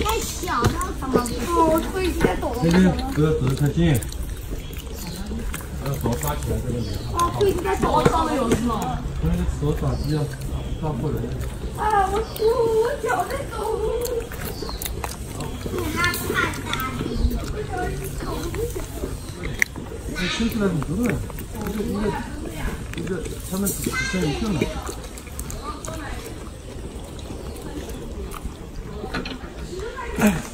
太小了，我腿已经在抖了。 这个指太近，手抓起来这个脸。 哦，腿已经在抖了，上面有是吗？ 那个手抓地要抓不人。 啊，我脚在抖。你拉看大的，我脚在抖。 那听起来很多的，一个，他们只剩一个了。哎。